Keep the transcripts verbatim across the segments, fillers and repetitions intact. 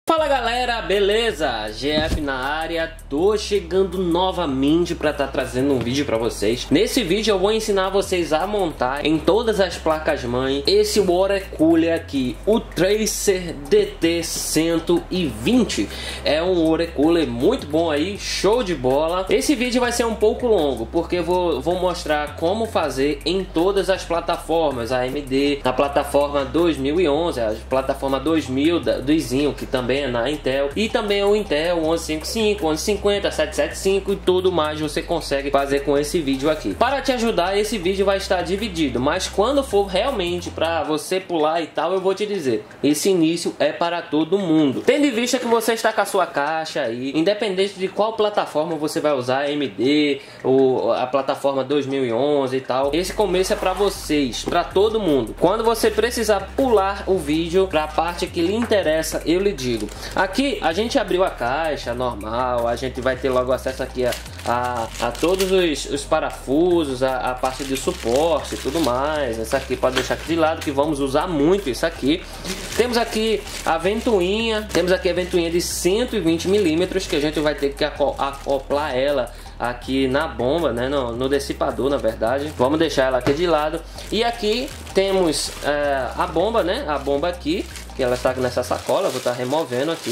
Fala galera, beleza? G F na área, tô chegando novamente para estar tá trazendo um vídeo para vocês. Nesse vídeo eu vou ensinar vocês a montar em todas as placas mãe esse water cooler aqui, o Tracer D T cento e vinte. É um water cooler muito bom aí, show de bola. Esse vídeo vai ser um pouco longo, porque eu vou, vou mostrar como fazer em todas as plataformas, A M D, na plataforma dois mil e onze, a plataforma dois mil da, do Zinho, que também na Intel, e também o Intel onze cinquenta e cinco, onze cinquenta, setecentos e setenta e cinco e tudo mais você consegue fazer com esse vídeo aqui. Para te ajudar, esse vídeo vai estar dividido, mas quando for realmente para você pular e tal, eu vou te dizer, esse início é para todo mundo. Tendo em vista que você está com a sua caixa aí, independente de qual plataforma você vai usar, A M D ou a plataforma dois mil e onze e tal, esse começo é para vocês, para todo mundo. Quando você precisar pular o vídeo para a parte que lhe interessa, eu lhe digo. Aqui a gente abriu a caixa normal, a gente vai ter logo acesso aqui a, a, a todos os, os parafusos, a, a parte de suporte e tudo mais. Essa aqui pode deixar aqui de lado, que vamos usar muito isso aqui. Temos aqui a ventoinha, temos aqui a ventoinha de cento e vinte milímetros, que a gente vai ter que acoplar ela aqui na bomba, né, no, no dissipador, na verdade. Vamos deixar ela aqui de lado. E aqui temos é, a bomba, né, a bomba aqui, que ela está nessa sacola. Vou estar removendo aqui,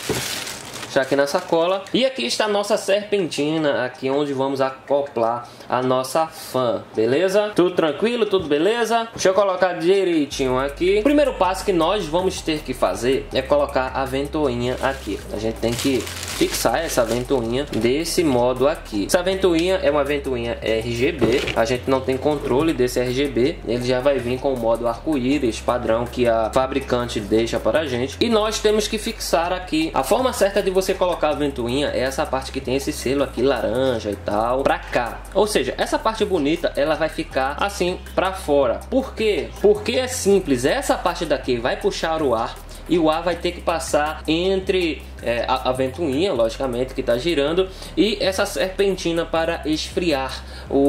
está aqui na sacola. E aqui está a nossa serpentina, aqui onde vamos acoplar a nossa fan, beleza? Tudo tranquilo, tudo beleza? Deixa eu colocar direitinho aqui. O primeiro passo que nós vamos ter que fazer é colocar a ventoinha aqui. A gente tem que fixar essa ventoinha desse modo aqui. Essa ventoinha é uma ventoinha R G B. A gente não tem controle desse R G B. Ele já vai vir com o modo arco-íris padrão que a fabricante deixa para a gente. E nós temos que fixar aqui. A forma certa de você colocar a ventoinha é essa parte que tem esse selo aqui laranja e tal, pra cá. Ou seja, essa parte bonita ela vai ficar assim pra fora. Por quê? Porque é simples. Essa parte daqui vai puxar o ar e o ar vai ter que passar entre é, a, a ventoinha, logicamente, que está girando, e essa serpentina para esfriar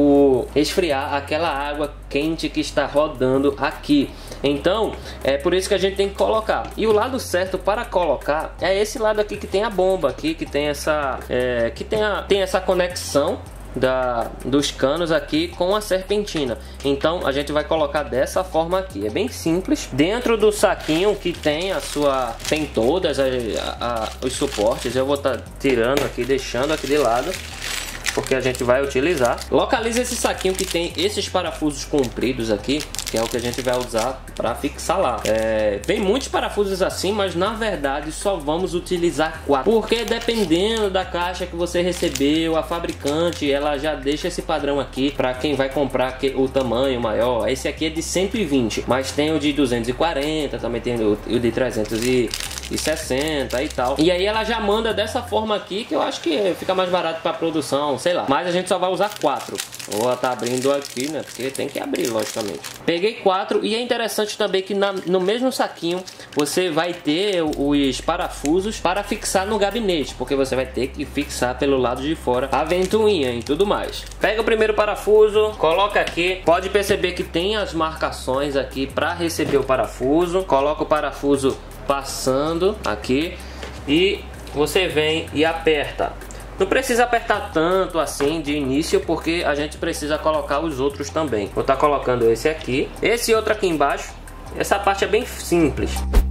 o esfriar aquela água quente que está rodando aqui. Então é por isso que a gente tem que colocar. E o lado certo para colocar é esse lado aqui, que tem a bomba aqui, que tem essa é, que tem, a, tem essa conexão Da, dos canos aqui com a serpentina. Então a gente vai colocar dessa forma aqui. É bem simples. Dentro do saquinho que tem a sua tem todas a, a, os suportes. Eu vou estar tá tirando aqui, deixando aqui de lado, porque a gente vai utilizar. Localiza esse saquinho que tem esses parafusos compridos aqui, que é o que a gente vai usar para fixar lá. É, vem muitos parafusos assim, mas na verdade só vamos utilizar quatro, porque dependendo da caixa que você recebeu, a fabricante ela já deixa esse padrão aqui para quem vai comprar o tamanho maior. Esse aqui é de cento e vinte, mas tem o de duzentos e quarenta, também tem o, o de trezentos e sessenta e tal. E aí ela já manda dessa forma aqui, que eu acho que fica mais barato para produção, sei lá. Mas a gente só vai usar quatro. Vou estar abrindo aqui, né? Porque tem que abrir, logicamente. Peguei quatro. E é interessante também que na, no mesmo saquinho você vai ter os parafusos para fixar no gabinete, porque você vai ter que fixar pelo lado de fora a ventoinha e tudo mais. Pega o primeiro parafuso, coloca aqui. Pode perceber que tem as marcações aqui para receber o parafuso. Coloca o parafuso passando aqui e você vem e aperta. Não precisa apertar tanto assim de início, porque a gente precisa colocar os outros também. Vou estar colocando esse aqui, esse outro aqui embaixo. Essa parte é bem simples.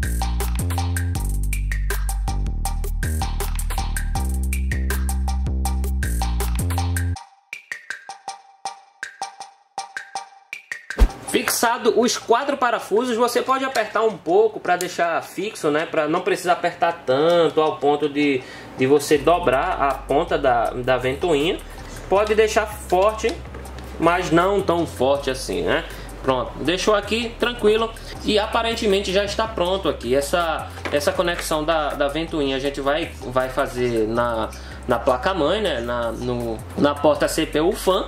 Fixado os quatro parafusos, você pode apertar um pouco para deixar fixo, né? Para não precisar apertar tanto ao ponto de, de você dobrar a ponta da, da ventoinha. Pode deixar forte, mas não tão forte assim, né? Pronto, deixou aqui tranquilo e aparentemente já está pronto aqui. Essa, essa conexão da, da ventoinha a gente vai, vai fazer na, na placa-mãe, né? Na, no, na porta C P U fan.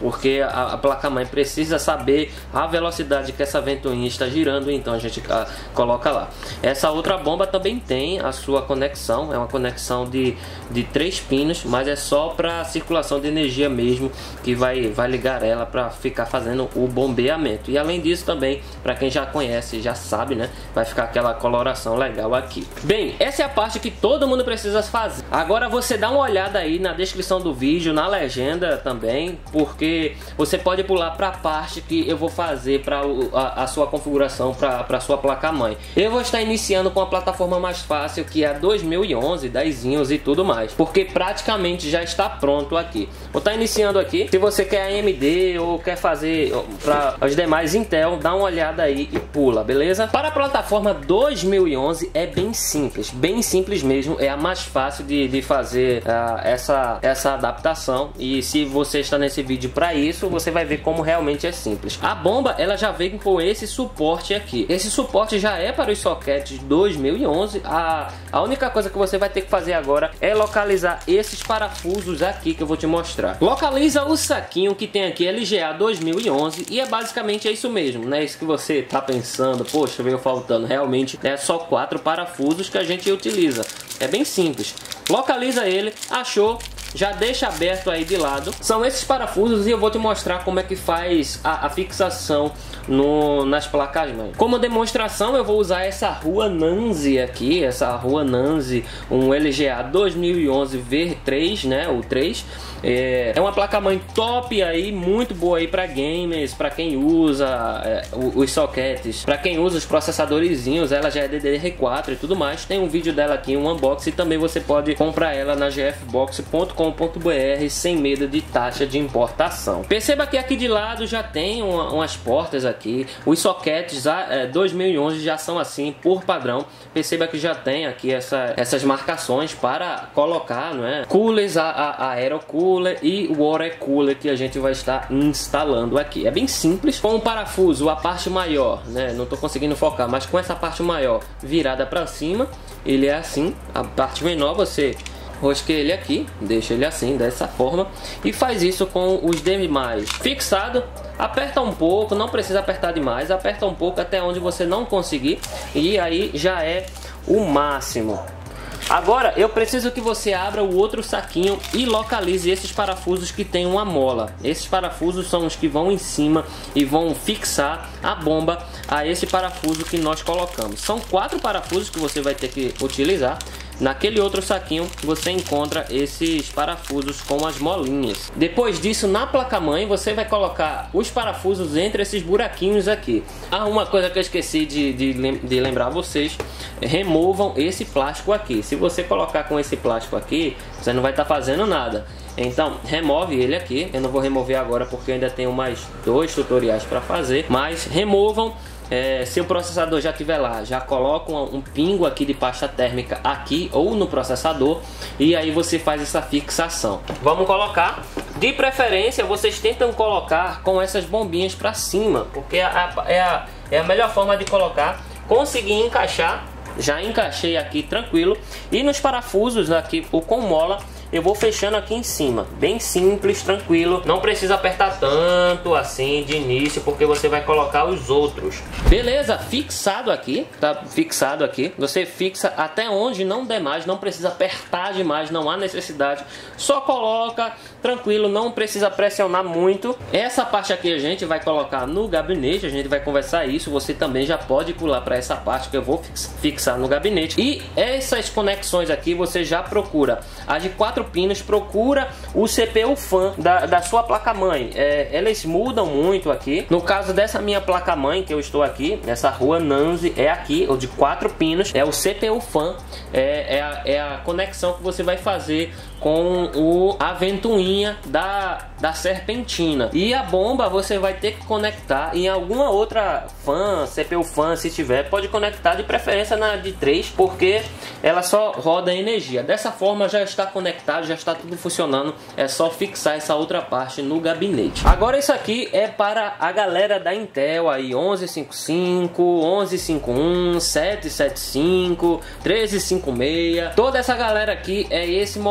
porque a, a placa-mãe precisa saber a velocidade que essa ventoinha está girando, então a gente a, coloca lá. Essa outra bomba também tem a sua conexão, é uma conexão de, de três pinos, mas é só para circulação de energia mesmo, que vai, vai ligar ela para ficar fazendo o bombeamento. E além disso também, para quem já conhece, já sabe, né, vai ficar aquela coloração legal aqui. Bem, essa é a parte que todo mundo precisa fazer. Agora você dá uma olhada aí na descrição do vídeo, na legenda também, porque você pode pular para a parte que eu vou fazer para a, a sua configuração para a sua placa-mãe. Eu vou estar iniciando com a plataforma mais fácil, que é a dois mil e onze, dezinhos e tudo mais, porque praticamente já está pronto aqui. Vou estar iniciando aqui. Se você quer A M D ou quer fazer para os demais Intel, dá uma olhada aí e pula, beleza? Para a plataforma dois mil e onze é bem simples, bem simples mesmo, é a mais fácil de, de fazer uh, essa, essa adaptação, e se você está nesse vídeo para isso, você vai ver como realmente é simples. A bomba, ela já vem com esse suporte aqui. Esse suporte já é para os sockets dois mil e onze. A, a única coisa que você vai ter que fazer agora é localizar esses parafusos aqui que eu vou te mostrar. Localiza o saquinho que tem aqui L G A dois mil e onze, e é basicamente é isso mesmo, né? Isso que você tá pensando, poxa, veio faltando. Realmente é só quatro parafusos que a gente utiliza. É bem simples. Localiza ele, achou, já deixa aberto aí de lado. São esses parafusos e eu vou te mostrar como é que faz a, a fixação no, nas placas mãe. Como demonstração eu vou usar essa Rua Nanzi aqui, essa Rua Nanzi, um L G A dois mil e onze V três, né, o três. É, é uma placa-mãe top aí, muito boa aí para gamers, para quem usa é, os sockets, para quem usa os processadorzinhos. Ela já é D D R quatro e tudo mais. Tem um vídeo dela aqui, um unboxing, e também você pode comprar ela na g f box ponto com ponto b r sem medo de taxa de importação. Perceba que aqui de lado já tem uma, umas portas aqui. Os sockets é, dois mil e onze já são assim por padrão. Perceba que já tem aqui essa, essas marcações para colocar, não é, coolers, a, a, a aerocooler e o water cooler que a gente vai estar instalando aqui. É bem simples. Com o parafuso, a parte maior, né, não estou conseguindo focar, mas com essa parte maior virada para cima, ele é assim. A parte menor você rosqueia ele aqui, deixa ele assim, dessa forma, e faz isso com os demais. Fixado, aperta um pouco, não precisa apertar demais, aperta um pouco até onde você não conseguir, e aí já é o máximo. Agora eu preciso que você abra o outro saquinho e localize esses parafusos que tem uma mola. Esses parafusos são os que vão em cima e vão fixar a bomba a esse parafuso que nós colocamos. São quatro parafusos que você vai ter que utilizar. Naquele outro saquinho você encontra esses parafusos com as molinhas. Depois disso, na placa-mãe você vai colocar os parafusos entre esses buraquinhos aqui. Ah, uma coisa que eu esqueci de, de, de lembrar vocês: removam esse plástico aqui. Se você colocar com esse plástico aqui, você não vai estar fazendo nada. Então remove ele aqui. Eu não vou remover agora porque eu ainda tenho mais dois tutoriais para fazer, mas removam. É, se o processador já tiver lá, já coloca um, um pingo aqui de pasta térmica aqui ou no processador, e aí você faz essa fixação. Vamos colocar, de preferência vocês tentam colocar com essas bombinhas para cima, porque é a, é, a, é a melhor forma de colocar. Consegui encaixar, já encaixei aqui tranquilo, e nos parafusos aqui o com mola eu vou fechando aqui em cima, bem simples, tranquilo. Não precisa apertar tanto assim de início, porque você vai colocar os outros. Beleza, fixado aqui, tá fixado aqui. Você fixa até onde não der mais, não precisa apertar demais, não há necessidade. Só coloca tranquilo, não precisa pressionar muito. Essa parte aqui a gente vai colocar no gabinete, a gente vai conversar isso. Você também já pode pular para essa parte que eu vou fixar no gabinete. E essas conexões aqui você já procura as de quatro pinos, procura o C P U fan da, da sua placa-mãe. É, elas mudam muito aqui. No caso dessa minha placa-mãe que eu estou aqui, essa Rua Nanzi, é aqui, o de quatro pinos, é o C P U fan, é, é, a, é a conexão que você vai fazer com o, a ventoinha da, da serpentina. E a bomba você vai ter que conectar em alguma outra fan, C P U fan, se tiver, pode conectar de preferência na de três, porque ela só roda energia. Dessa forma já está conectado, já está tudo funcionando. É só fixar essa outra parte no gabinete. Agora isso aqui é para a galera da Intel aí, onze cinquenta e cinco, onze cinquenta e um, sete setenta e cinco, treze cinquenta e seis. Toda essa galera aqui é esse momento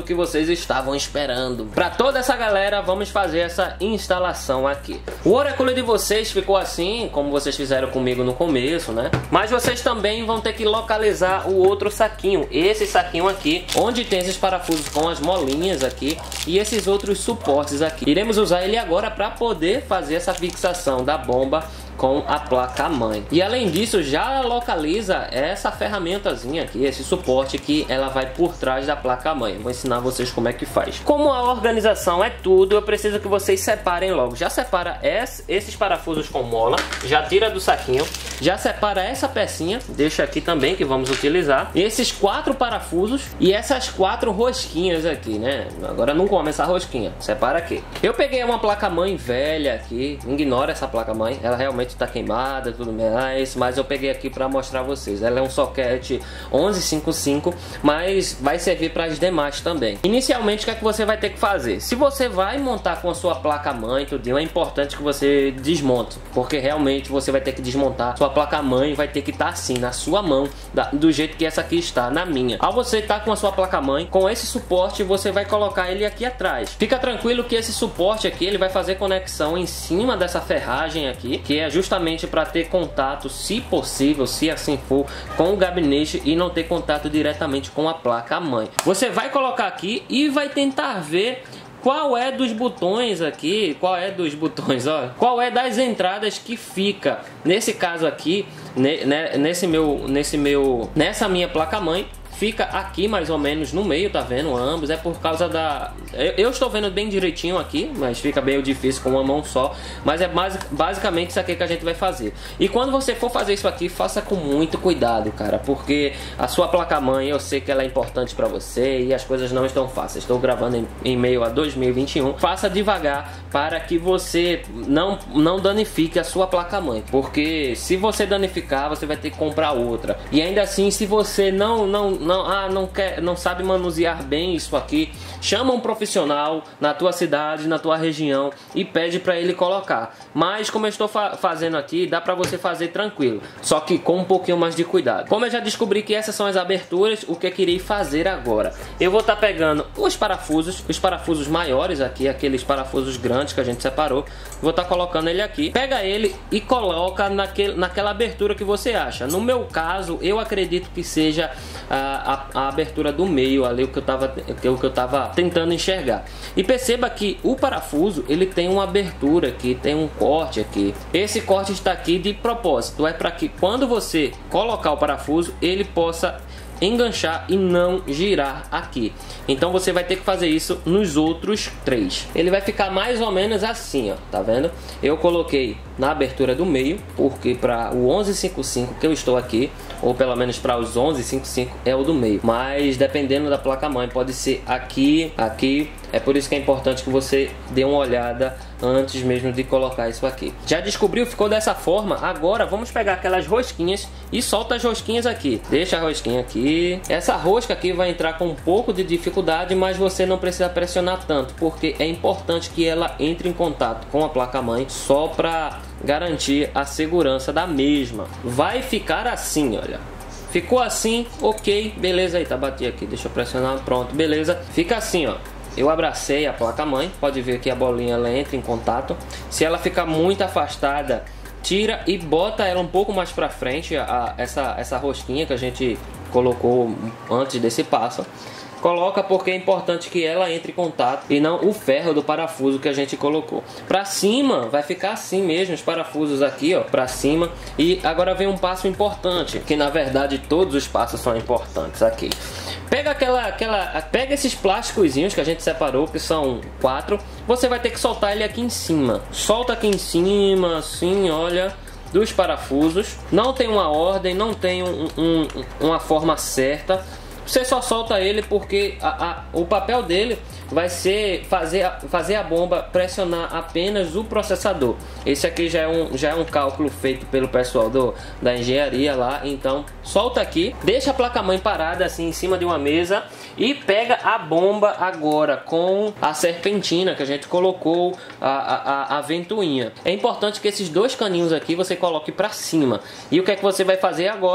pronto que vocês estavam esperando. Para toda essa galera, vamos fazer essa instalação aqui. O oráculo de vocês ficou assim, como vocês fizeram comigo no começo, né? Mas vocês também vão ter que localizar o outro saquinho, esse saquinho aqui, onde tem esses parafusos com as molinhas aqui e esses outros suportes aqui. Iremos usar ele agora para poder fazer essa fixação da bomba com a placa-mãe. E além disso, já localiza essa ferramentazinha aqui, esse suporte que ela vai por trás da placa-mãe. Vou ensinar vocês como é que faz. Como a organização é tudo, eu preciso que vocês separem logo. Já separa esses parafusos com mola, já tira do saquinho, já separa essa pecinha, deixa aqui também que vamos utilizar. E esses quatro parafusos e essas quatro rosquinhas aqui, né? Agora não come essa rosquinha, separa aqui. Eu peguei uma placa-mãe velha aqui, ignora essa placa-mãe, ela realmente tá queimada e tudo mais, mas eu peguei aqui para mostrar a vocês. Ela é um socket onze cinquenta e cinco, mas vai servir para as demais também. Inicialmente, o que é que você vai ter que fazer? Se você vai montar com a sua placa-mãe, tudo, é importante que você desmonte, porque realmente você vai ter que desmontar. Sua placa-mãe vai ter que estar assim, na sua mão, do jeito que essa aqui está, na minha. Ao você estar com a sua placa-mãe, com esse suporte, você vai colocar ele aqui atrás. Fica tranquilo que esse suporte aqui, ele vai fazer conexão em cima dessa ferragem aqui, que é justamente para ter contato, se possível, se assim for, com o gabinete e não ter contato diretamente com a placa-mãe. Você vai colocar aqui e vai tentar ver qual é dos botões aqui, qual é dos botões, ó, qual é das entradas que fica. Nesse caso aqui, nesse meu, nesse meu, nessa minha placa-mãe, fica aqui mais ou menos no meio, tá vendo? Ambos, é por causa da... Eu, eu estou vendo bem direitinho aqui, mas fica meio difícil com uma mão só. Mas é basic, basicamente isso aqui que a gente vai fazer. E quando você for fazer isso aqui, faça com muito cuidado, cara. Porque a sua placa-mãe, eu sei que ela é importante pra você e as coisas não estão fáceis. Estou gravando em, em meio a dois mil e vinte e um. Faça devagar para que você não, não danifique a sua placa-mãe. Porque se você danificar, você vai ter que comprar outra. E ainda assim, se você não... não, não Não, ah, não, quer, não sabe manusear bem isso aqui, chama um profissional na tua cidade, na tua região e pede para ele colocar. Mas como eu estou fa fazendo aqui, dá para você fazer tranquilo, só que com um pouquinho mais de cuidado. Como eu já descobri que essas são as aberturas, o que eu queria fazer agora? Eu vou estar tá pegando os parafusos, os parafusos maiores aqui, aqueles parafusos grandes que a gente separou, vou estar tá colocando ele aqui. Pega ele e coloca naquele, naquela abertura que você acha. No meu caso, eu acredito que seja a A, a abertura do meio ali, o que eu tava, o que eu tava tentando enxergar. E perceba que o parafuso, ele tem uma abertura aqui, tem um corte aqui. Esse corte está aqui de propósito, é para que quando você colocar o parafuso, ele possa enganchar e não girar aqui. Então você vai ter que fazer isso nos outros três. Ele vai ficar mais ou menos assim, ó, tá vendo? Eu coloquei na abertura do meio, porque para o onze cinquenta e cinco que eu estou aqui, ou pelo menos para os onze cinquenta e cinco é o do meio. Mas dependendo da placa-mãe, pode ser aqui, aqui. É por isso que é importante que você dê uma olhada antes mesmo de colocar isso aqui. Já descobriu? Ficou dessa forma? Agora vamos pegar aquelas rosquinhas e solta as rosquinhas aqui. Deixa a rosquinha aqui. Essa rosca aqui vai entrar com um pouco de dificuldade, mas você não precisa pressionar tanto, porque é importante que ela entre em contato com a placa-mãe só para garantir a segurança da mesma. Vai ficar assim, olha. Ficou assim, ok, beleza. Aí, tá, bati aqui, deixa eu pressionar, pronto, beleza. Fica assim, ó. Eu abracei a placa-mãe, pode ver que a bolinha ela entra em contato. Se ela ficar muito afastada, tira e bota ela um pouco mais pra frente, a, essa, essa rosquinha que a gente colocou antes desse passo. Coloca porque é importante que ela entre em contato e não o ferro do parafuso que a gente colocou. Pra cima vai ficar assim mesmo, os parafusos aqui, ó, pra cima. E agora vem um passo importante, que na verdade todos os passos são importantes aqui. Pega aquela, aquela, pega esses plásticozinhos que a gente separou, que são quatro. Você vai ter que soltar ele aqui em cima. Solta aqui em cima, assim, olha, dos parafusos. Não tem uma ordem, não tem um, um, uma forma certa. Você só solta ele porque a, a, o papel dele vai ser fazer a, fazer a bomba pressionar apenas o processador. Esse aqui já é um, já é um cálculo feito pelo pessoal do, da engenharia lá. Então solta aqui, deixa a placa-mãe parada assim em cima de uma mesa e pega a bomba agora com a serpentina que a gente colocou, a, a, a ventoinha. É importante que esses dois caninhos aqui você coloque para cima. E o que é que você vai fazer agora?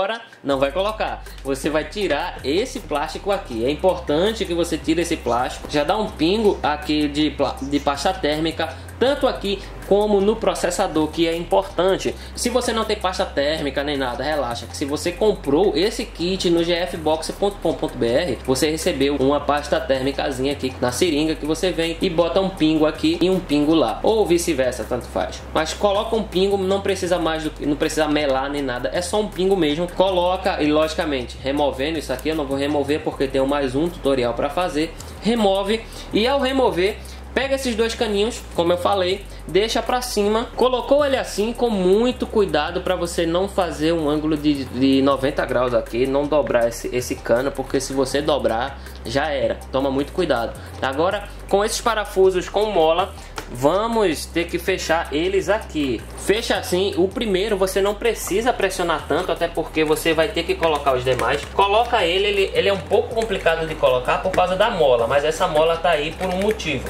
Não vai colocar. Você vai tirar esse plástico aqui. É importante que você tire esse plástico. Já dá um pingo aqui de, de pasta térmica, tanto aqui como no processador, que é importante. Se você não tem pasta térmica nem nada, relaxa, que se você comprou esse kit no g f box ponto com ponto b r, você recebeu uma pasta térmicazinha aqui na seringa, que você vem e bota um pingo aqui e um pingo lá, ou vice-versa, tanto faz. Mas coloca um pingo, não precisa mais do que, não precisa melar nem nada, é só um pingo mesmo. Coloca e logicamente removendo isso aqui, eu não vou remover porque tenho mais um tutorial para fazer. Remove, e ao remover, pega esses dois caninhos, como eu falei, deixa pra cima, colocou ele assim com muito cuidado para você não fazer um ângulo de, de noventa graus aqui, não dobrar esse, esse cano, porque se você dobrar, já era. Toma muito cuidado. Agora, com esses parafusos com mola, vamos ter que fechar eles aqui. Fecha assim, o primeiro você não precisa pressionar tanto, até porque você vai ter que colocar os demais. Coloca ele, ele, ele é um pouco complicado de colocar por causa da mola, mas essa mola tá aí por um motivo.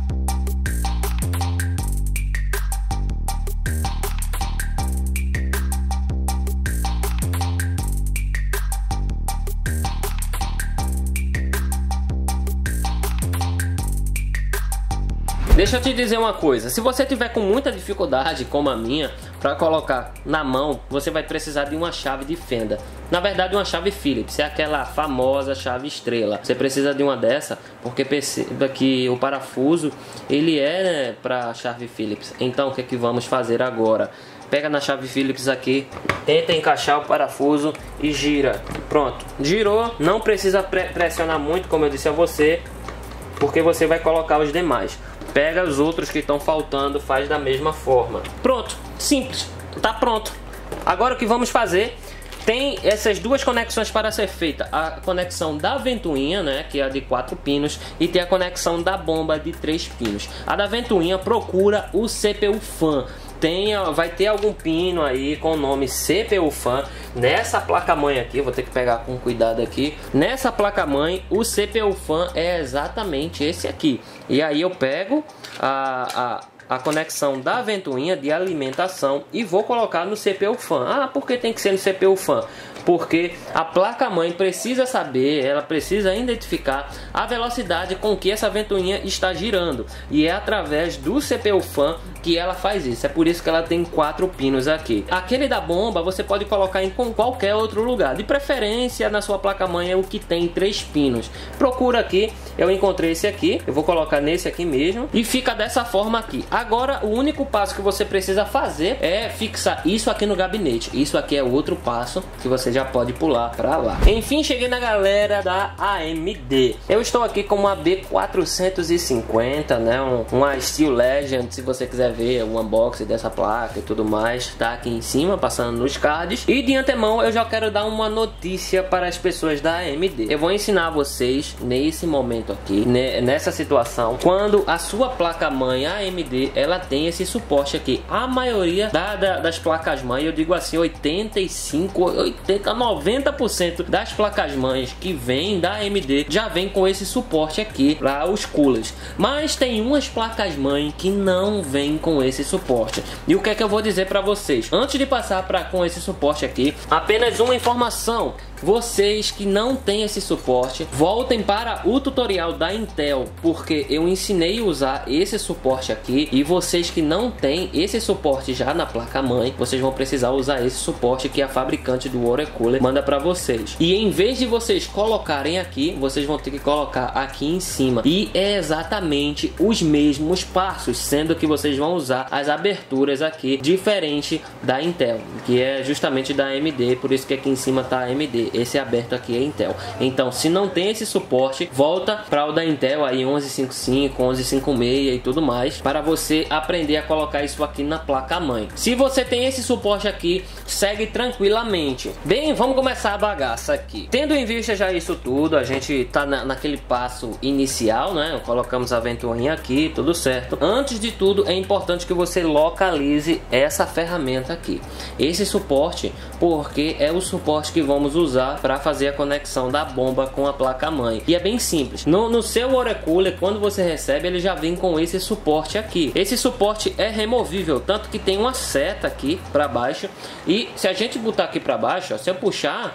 Deixa eu te dizer uma coisa, se você tiver com muita dificuldade, como a minha, para colocar na mão, você vai precisar de uma chave de fenda. Na verdade, uma chave Phillips, é aquela famosa chave estrela. Você precisa de uma dessa, porque perceba que o parafuso, ele é, né, para chave Phillips. Então, o que é que vamos fazer agora? Pega na chave Phillips aqui, tenta encaixar o parafuso e gira. Pronto, girou, não precisa pre pressionar muito, como eu disse a você, porque você vai colocar os demais. Pega os outros que estão faltando, faz da mesma forma. Pronto, simples, tá pronto. Agora o que vamos fazer? Tem essas duas conexões para ser feita. A conexão da ventoinha, né, que é a de quatro pinos, e tem a conexão da bomba de três pinos. A da ventoinha procura o C P U Fan. Tenha, vai ter algum pino aí com o nome C P U Fan. Nessa placa-mãe aqui, vou ter que pegar com cuidado aqui. Nessa placa-mãe, o C P U Fan é exatamente esse aqui. E aí eu pego a... a a conexão da ventoinha de alimentação e vou colocar no C P U Fan. Ah, por que tem que ser no C P U Fan? Porque a placa-mãe precisa saber, ela precisa identificar a velocidade com que essa ventoinha está girando. E é através do C P U Fan que ela faz isso. É por isso que ela tem quatro pinos aqui. Aquele da bomba você pode colocar em qualquer outro lugar. De preferência, na sua placa-mãe é o que tem três pinos. Procura aqui, eu encontrei esse aqui. Eu vou colocar nesse aqui mesmo. E fica dessa forma aqui. Agora, o único passo que você precisa fazer é fixar isso aqui no gabinete. Isso aqui é outro passo que você já pode pular para lá. Enfim, cheguei na galera da A M D. Eu estou aqui com uma B quatrocentos e cinquenta, né? Um, uma Steel Legend, se você quiser ver o unboxing dessa placa e tudo mais, tá aqui em cima, passando nos cards. E de antemão, eu já quero dar uma notícia para as pessoas da A M D. Eu vou ensinar vocês, nesse momento aqui, né, nessa situação, quando a sua placa-mãe A M D, ela tem esse suporte aqui. A maioria da, da, das placas-mãe, eu digo assim, oitenta e cinco, oitenta, noventa por cento das placas-mães que vêm da A M D já vem com esse suporte aqui para os coolers. Mas tem umas placas-mãe que não vêm com esse suporte. E o que é que eu vou dizer para vocês? Antes de passar para com esse suporte aqui, apenas uma informação. Vocês que não têm esse suporte, voltem para o tutorial da Intel, porque eu ensinei a usar esse suporte aqui. E vocês que não têm esse suporte já na placa-mãe, vocês vão precisar usar esse suporte que a fabricante do water cooler manda para vocês. E em vez de vocês colocarem aqui, vocês vão ter que colocar aqui em cima. E é exatamente os mesmos passos, sendo que vocês vão usar as aberturas aqui diferente da Intel, que é justamente da A M D, por isso que aqui em cima tá A M D. Esse aberto aqui é Intel. Então, se não tem esse suporte, volta para o da Intel aí onze cinquenta e cinco, onze cinquenta e seis e tudo mais, para você aprender a colocar isso aqui na placa-mãe. Se você tem esse suporte aqui, segue tranquilamente. Bem, vamos começar a bagaça aqui. Tendo em vista já isso tudo, a gente tá na, naquele passo inicial, né? Colocamos a ventoinha aqui, tudo certo. Antes de tudo, é importante que você localize essa ferramenta aqui. Esse suporte, porque é o suporte que vamos usar para fazer a conexão da bomba com a placa-mãe. E é bem simples. No, no seu water cooler, quando você recebe, ele já vem com esse suporte aqui. Esse suporte é removível, tanto que tem uma seta aqui para baixo. E se a gente botar aqui para baixo, ó, se eu puxar,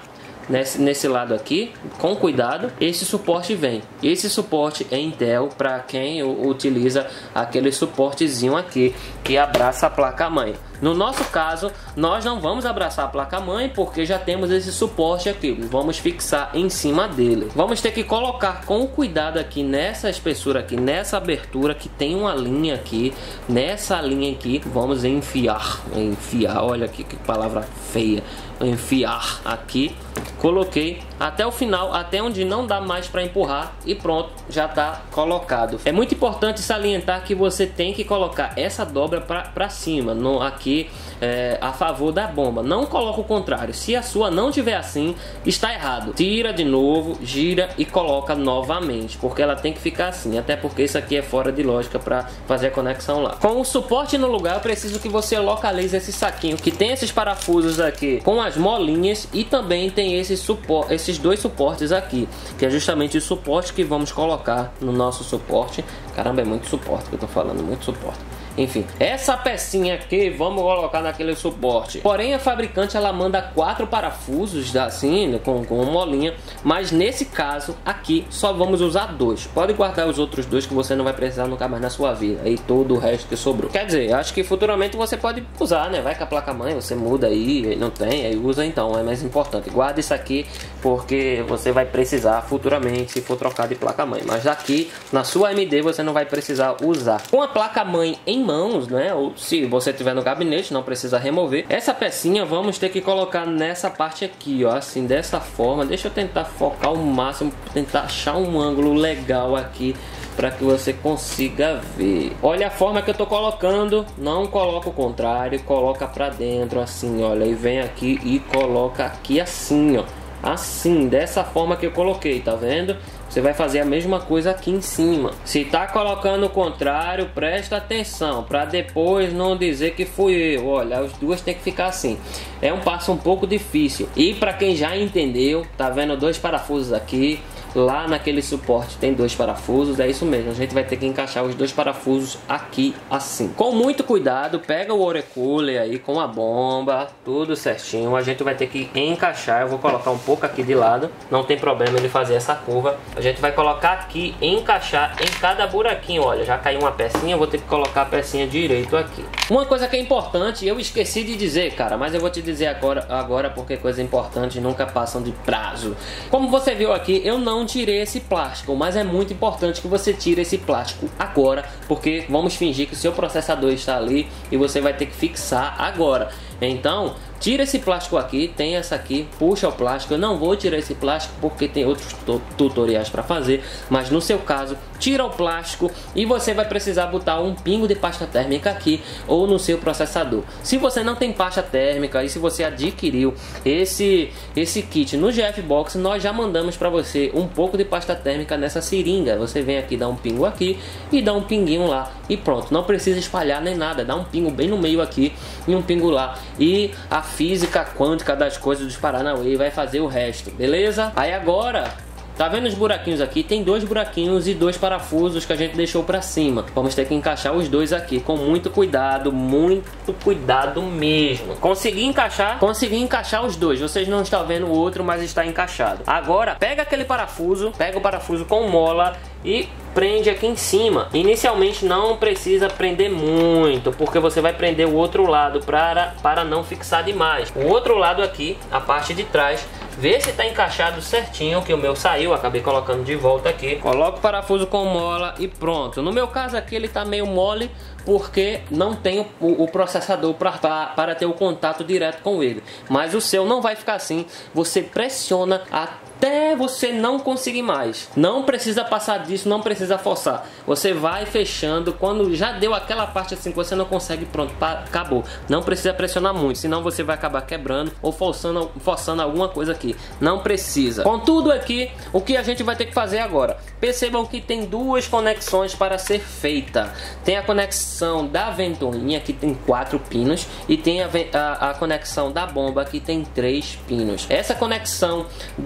nesse, nesse lado aqui, com cuidado, esse suporte vem. Esse suporte é Intel para quem utiliza aquele suportezinho aqui que abraça a placa-mãe. No nosso caso, nós não vamos abraçar a placa-mãe porque já temos esse suporte aqui. Vamos fixar em cima dele. Vamos ter que colocar com cuidado aqui nessa espessura aqui, nessa abertura que tem uma linha aqui. Nessa linha aqui, vamos enfiar. Enfiar, olha aqui que palavra feia. Enfiar aqui. Coloquei até o final, até onde não dá mais para empurrar e pronto, já está colocado. É muito importante salientar que você tem que colocar essa dobra para cima, no, aqui é, a favor da bomba. Não coloca o contrário. Se a sua não tiver assim, está errado. Tira de novo, gira e coloca novamente, porque ela tem que ficar assim, até porque isso aqui é fora de lógica para fazer a conexão lá. Com o suporte no lugar, eu preciso que você localize esse saquinho que tem esses parafusos aqui com as molinhas e também tem esse suporte, esses dois suportes aqui, que é justamente o suporte que vamos colocar no nosso suporte. Caramba, é muito suporte que eu tô falando, muito suporte. Enfim, essa pecinha aqui vamos colocar naquele suporte. Porém, a fabricante ela manda quatro parafusos assim, com, com molinha, mas nesse caso aqui só vamos usar dois. Pode guardar os outros dois que você não vai precisar nunca mais na sua vida. E todo o resto que sobrou. Quer dizer, acho que futuramente você pode usar, né? Vai com a placa-mãe, você muda aí, não tem, aí usa então. É mais importante. Guarda isso aqui porque você vai precisar futuramente se for trocar de placa-mãe. Mas aqui na sua A M D você não vai precisar usar. Com a placa-mãe em mãos, né? Ou se você tiver no gabinete, não precisa remover. Essa pecinha vamos ter que colocar nessa parte aqui, ó, assim, dessa forma. Deixa eu tentar focar o máximo, tentar achar um ângulo legal aqui para que você consiga ver. Olha a forma que eu tô colocando, não coloca o contrário, coloca para dentro assim, olha, e vem aqui e coloca aqui assim, ó. Assim, dessa forma que eu coloquei, tá vendo? Você vai fazer a mesma coisa aqui em cima. Se tá colocando o contrário, presta atenção para depois não dizer que fui eu. Olha, as duas tem que ficar assim. É um passo um pouco difícil. E para quem já entendeu, tá vendo dois parafusos aqui. Lá naquele suporte tem dois parafusos, é isso mesmo. A gente vai ter que encaixar os dois parafusos aqui assim. Com muito cuidado, pega o water cooler aí com a bomba, tudo certinho. A gente vai ter que encaixar. Eu vou colocar um pouco aqui de lado, não tem problema ele fazer essa curva. A gente vai colocar aqui, encaixar em cada buraquinho. Olha, já caiu uma pecinha, eu vou ter que colocar a pecinha direito aqui. Uma coisa que é importante, eu esqueci de dizer, cara, mas eu vou te dizer agora, agora porque coisas importantes nunca passam de prazo. Como você viu aqui, eu não tirei esse plástico, mas é muito importante que você tire esse plástico agora, porque vamos fingir que o seu processador está ali e você vai ter que fixar agora. Então, tira esse plástico aqui, tem essa aqui, puxa o plástico. Eu não vou tirar esse plástico porque tem outros tutoriais para fazer, mas no seu caso, tira o plástico e você vai precisar botar um pingo de pasta térmica aqui ou no seu processador. Se você não tem pasta térmica e se você adquiriu esse esse kit no G F Box, nós já mandamos para você um pouco de pasta térmica nessa seringa. Você vem aqui, dá um pingo aqui e dá um pinguinho lá e pronto. Não precisa espalhar nem nada, dá um pingo bem no meio aqui e um pingo lá. E a física quântica das coisas dos Paranauê vai fazer o resto, beleza? Aí agora, tá vendo os buraquinhos aqui? Tem dois buraquinhos e dois parafusos que a gente deixou pra cima. Vamos ter que encaixar os dois aqui com muito cuidado, muito cuidado mesmo. Consegui encaixar, consegui encaixar os dois. Vocês não estão vendo o outro, mas está encaixado. Agora, pega aquele parafuso, pega o parafuso com mola e prende aqui em cima. Inicialmente não precisa prender muito, porque você vai prender o outro lado para, para não fixar demais. O outro lado aqui, a parte de trás, vê se está encaixado certinho, que o meu saiu, acabei colocando de volta aqui. Coloco o parafuso com mola e pronto. No meu caso aqui ele está meio mole, porque não tem o, o processador pra, pra, para ter o contato direto com ele. Mas o seu não vai ficar assim. Você pressiona até você não conseguir mais. Não precisa passar disso, não precisa forçar. Você vai fechando. Quando já deu aquela parte assim que você não consegue, pronto, pá, acabou. Não precisa pressionar muito, senão você vai acabar quebrando ou forçando, forçando alguma coisa aqui. Não precisa. Com tudo aqui, o que a gente vai ter que fazer agora? Percebam que tem duas conexões para ser feita. Tem a conexão da ventoinha, que tem quatro pinos, e tem a, a, a conexão da bomba, que tem três pinos. Essa conexão da ventoinha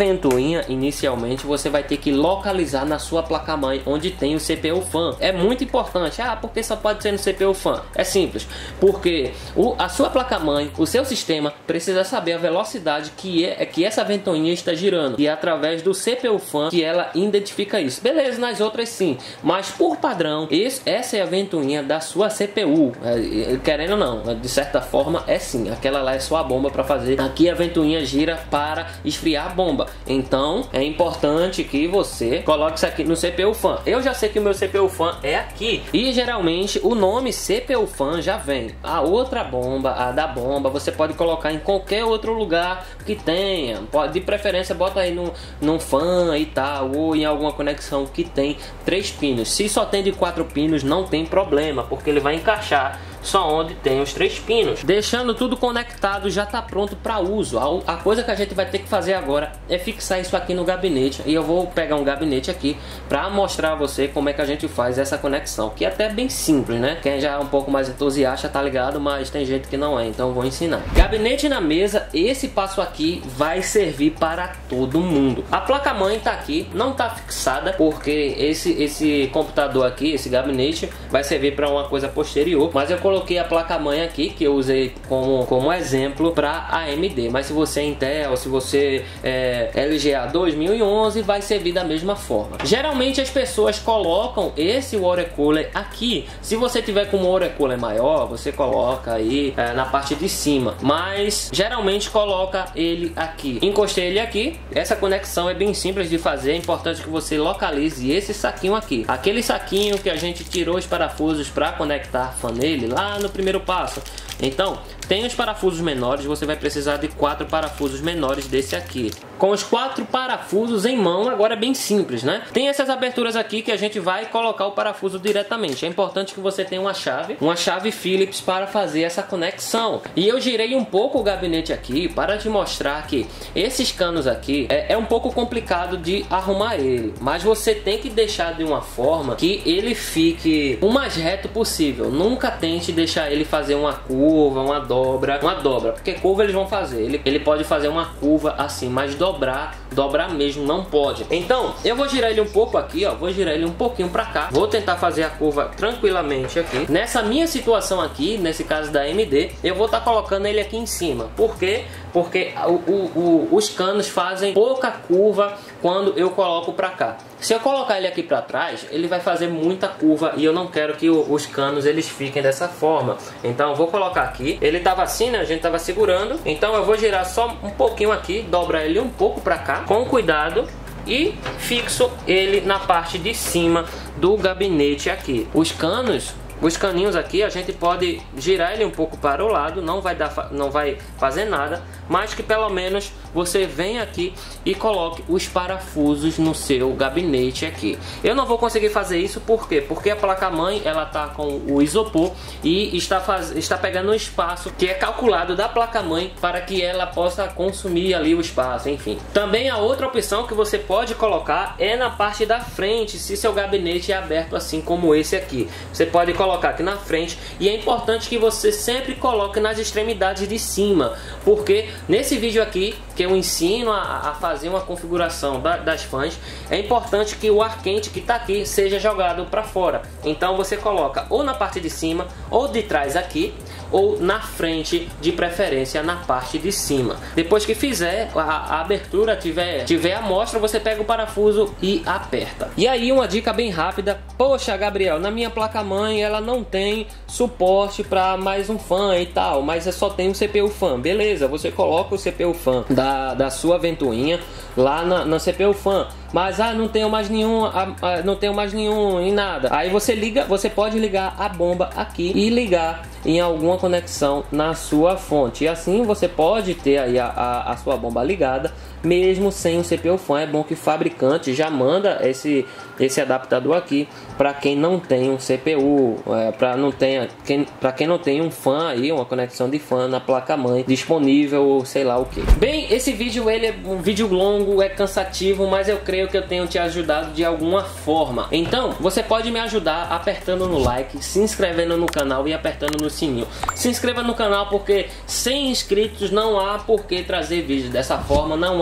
ventoinha, inicialmente, você vai ter que localizar na sua placa-mãe onde tem o C P U fan. É muito importante. Ah, porque só pode ser no C P U fan? É simples, porque o, a sua placa-mãe, o seu sistema, precisa saber a velocidade que, é, que essa ventoinha está girando. E é através do C P U fan que ela identifica isso. Beleza, nas outras sim. Mas por padrão, esse, essa é a ventoinha da sua C P U. É, querendo ou não, de certa forma é sim. Aquela lá é só a bomba para fazer. Aqui a ventoinha gira para esfriar a bomba. Então é importante que você coloque isso aqui no C P U fan. Eu já sei que o meu C P U fan é aqui. E geralmente o nome C P U fan já vem. A outra bomba, a da bomba, você pode colocar em qualquer outro lugar que tenha. Pode, de preferência bota aí no, num fan e tal, ou em alguma conexão que tem três pinos. Se só tem de quatro pinos, não tem problema, porque ele vai encaixar só onde tem os três pinos. Deixando tudo conectado, já está pronto para uso. A, a coisa que a gente vai ter que fazer agora é fixar isso aqui no gabinete. E eu vou pegar um gabinete aqui para mostrar a você como é que a gente faz essa conexão, que é até bem simples, né? Quem já é um pouco mais entusiasta tá ligado, mas tem gente que não é, então eu vou ensinar. Gabinete na mesa, esse passo aqui vai servir para todo mundo. A placa-mãe tá aqui, não tá fixada, porque esse, esse computador aqui, esse gabinete, vai servir para uma coisa posterior, mas eu coloquei a placa-mãe aqui, que eu usei como, como exemplo para A M D, mas se você é Intel, se você é L G A dois mil e onze, vai servir da mesma forma. Geralmente as pessoas colocam esse water cooler aqui. Se você tiver com um water cooler maior, você coloca aí é, na parte de cima, mas geralmente coloca ele aqui. Encostei ele aqui. Essa conexão é bem simples de fazer. É importante que você localize esse saquinho aqui, aquele saquinho que a gente tirou os parafusos para conectar a fan nele lá no primeiro passo. Então tem os parafusos menores, você vai precisar de quatro parafusos menores desse aqui. Com os quatro parafusos em mão, agora é bem simples, né? Tem essas aberturas aqui que a gente vai colocar o parafuso diretamente. É importante que você tenha uma chave, uma chave Phillips para fazer essa conexão. E eu girei um pouco o gabinete aqui para te mostrar que esses canos aqui é, é um pouco complicado de arrumar ele, mas você tem que deixar de uma forma que ele fique o mais reto possível. Nunca tente deixar ele fazer uma curva, uma dobra, uma dobra, porque curva eles vão fazer. Ele, ele pode fazer uma curva assim, mas dobrar, dobrar mesmo não pode. Então eu vou girar ele um pouco aqui, ó, vou girar ele um pouquinho para cá. Vou tentar fazer a curva tranquilamente aqui. Nessa minha situação aqui, nesse caso da A M D, eu vou estar tá colocando ele aqui em cima. Por quê? Porque o, o, o, os canos fazem pouca curva quando eu coloco para cá. Se eu colocar ele aqui para trás, ele vai fazer muita curva e eu não quero que o, os canos eles fiquem dessa forma. Então eu vou colocar aqui. Ele tava assim, né? A gente tava segurando. Então eu vou girar só um pouquinho aqui, dobrar ele um pouco para cá, com cuidado, e fixo ele na parte de cima do gabinete aqui. Os canos Os caninhos aqui a gente pode girar ele um pouco para o lado, não vai dar, não vai fazer nada, mas que pelo menos você venha aqui e coloque os parafusos no seu gabinete aqui. Eu não vou conseguir fazer isso, por quê? Porque a placa-mãe ela tá com o isopor e está, faz, está pegando um espaço que é calculado da placa-mãe para que ela possa consumir ali o espaço, enfim. Também a outra opção que você pode colocar é na parte da frente, se seu gabinete é aberto assim como esse aqui. Você pode colocar colocar aqui na frente, e é importante que você sempre coloque nas extremidades de cima, porque nesse vídeo aqui que eu ensino a, a fazer uma configuração da, das fãs, é importante que o ar quente que está aqui seja jogado para fora. Então você coloca ou na parte de cima ou de trás aqui, ou na frente, de preferência na parte de cima. Depois que fizer a, a abertura, tiver, tiver a mostra, você pega o parafuso e aperta. E aí uma dica bem rápida: poxa, Gabriel, na minha placa-mãe ela não tem suporte para mais um fan e tal, mas só tem um C P U fan. Beleza, você coloca o C P U fan da, da sua ventoinha lá na, na C P U fan, mas ah, não tenho mais nenhum, ah, ah, não tenho mais nenhum em nada. Aí você liga, você pode ligar a bomba aqui e ligar em alguma conexão na sua fonte, e assim você pode ter aí a, a, a sua bomba ligada mesmo sem o C P U fan. É bom que o fabricante já manda esse esse adaptador aqui para quem não tem um C P U, é, para não tenha quem para quem não tem um fan aí, uma conexão de fan na placa mãe disponível, ou sei lá o que. Bem, esse vídeo ele é um vídeo longo, é cansativo, mas eu creio que eu tenho te ajudado de alguma forma. Então você pode me ajudar apertando no like, se inscrevendo no canal e apertando no sininho. Se inscreva no canal, porque sem inscritos não há por que trazer vídeo dessa forma, não há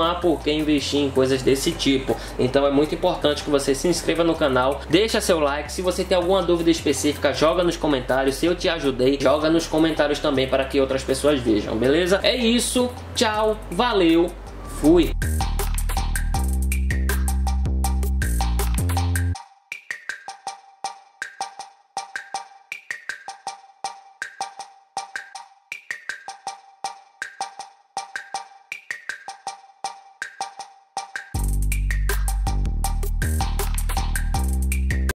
há por que investir em coisas desse tipo. Então é muito importante que você se inscreva no canal, deixa seu like. Se você tem alguma dúvida específica, joga nos comentários. Se eu te ajudei, joga nos comentários também para que outras pessoas vejam, beleza? É isso, tchau, valeu, fui!